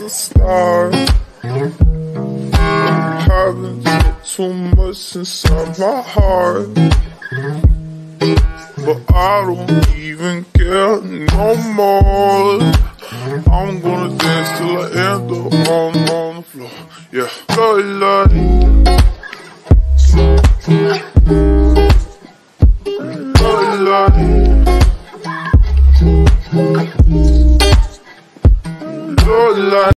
the start. Having too much inside my heart, but I don't even care no more. I'm gonna dance till I end up on the floor. Yeah, love.